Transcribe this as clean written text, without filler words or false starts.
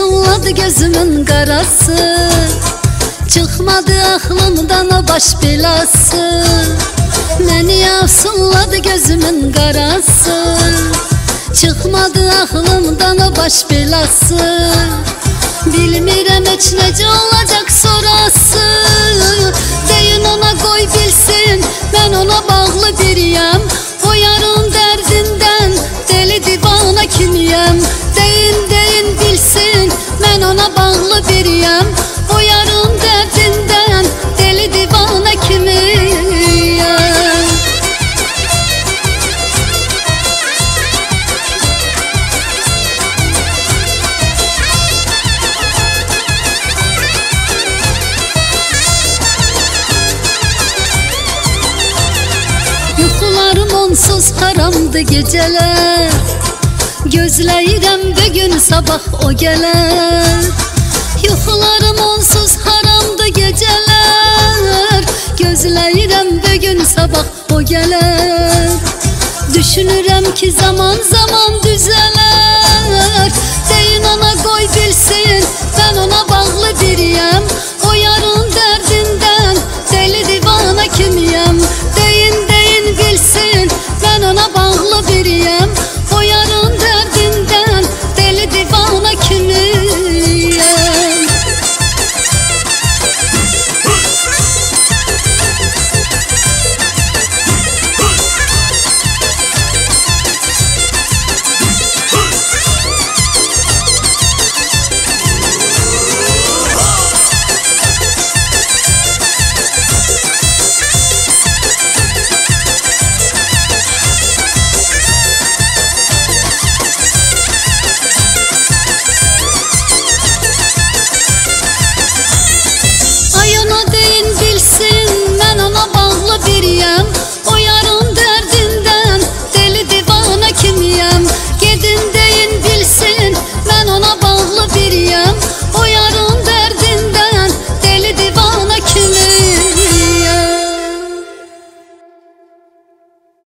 yafsınladı gözümün qarası, çıxmadı aklımdan o baş belası. Məni yafsınladı gözümün qarası, çıxmadı aklımdan o baş belası. Bilmirəm heç necə olacaq sonrası. Deyin ona qoy bilsin, mən ona bağlı biriyəm. O yarın dərdindən deli divana kimiyəm. Deyin bilsin, mən ona bağlı biriyəm. O yarın dərdindən deli divana kimiyəm. Yuxularım onsuz haramdı gecələr, gözləyirəm bugün sabah o gələr. Yuxularım onsuz haramdı gecələr, gözləyirəm bugün sabah o gələr. Düşünürəm ki zaman düzələr. Deyin ona qoy bilsin, mən ona bağlı biriyəm.